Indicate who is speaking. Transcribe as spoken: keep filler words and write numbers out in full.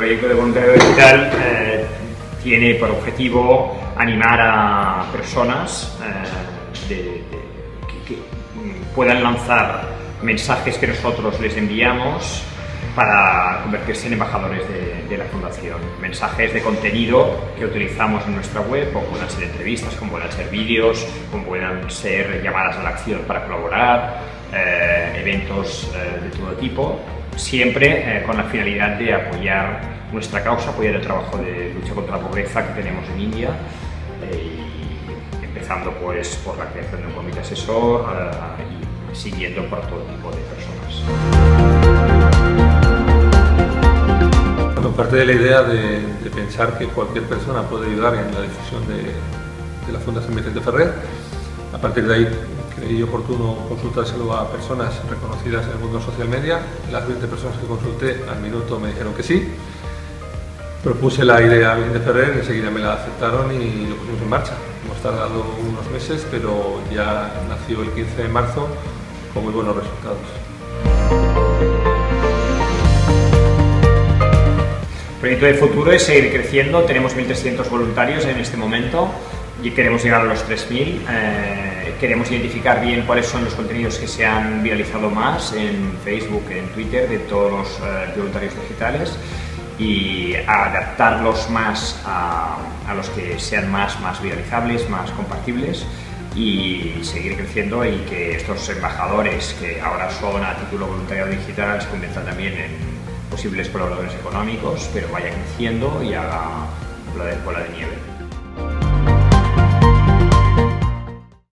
Speaker 1: proyecto de voluntariado digital eh, tiene por objetivo animar a personas eh, de, de, que, que puedan lanzar mensajes que nosotros les enviamos para convertirse en embajadores de, de la Fundación. Mensajes de contenido que utilizamos en nuestra web, como puedan ser entrevistas, como puedan ser vídeos, como puedan ser llamadas a la acción para colaborar, eh, eventos eh, de todo tipo, siempre eh, con la finalidad de apoyar nuestra causa, apoyar el trabajo de lucha contra la pobreza que tenemos en India, eh, y empezando pues por la creación de un comité asesor eh, y siguiendo por todo tipo de personas.
Speaker 2: Parte de la idea de, de pensar que cualquier persona puede ayudar en la decisión de, de la Fundación Vicente Ferrer. A partir de ahí creí oportuno consultárselo a personas reconocidas en el mundo social media. Las veinte personas que consulté al minuto me dijeron que sí. Propuse la idea a Vicente Ferrer, enseguida me la aceptaron y lo pusimos en marcha. Hemos tardado unos meses, pero ya nació el quince de marzo con muy buenos resultados.
Speaker 1: El proyecto de futuro es seguir creciendo. Tenemos mil trescientos voluntarios en este momento y queremos llegar a los tres mil. Eh, queremos identificar bien cuáles son los contenidos que se han viralizado más en Facebook, en Twitter, de todos los eh, voluntarios digitales, y adaptarlos más a, a los que sean más, más viralizables, más compartibles, y seguir creciendo y que estos embajadores, que ahora son a título voluntario digital, se conviertan también en posibles colaboradores económicos, pero vaya creciendo y haga bola de, bola de nieve.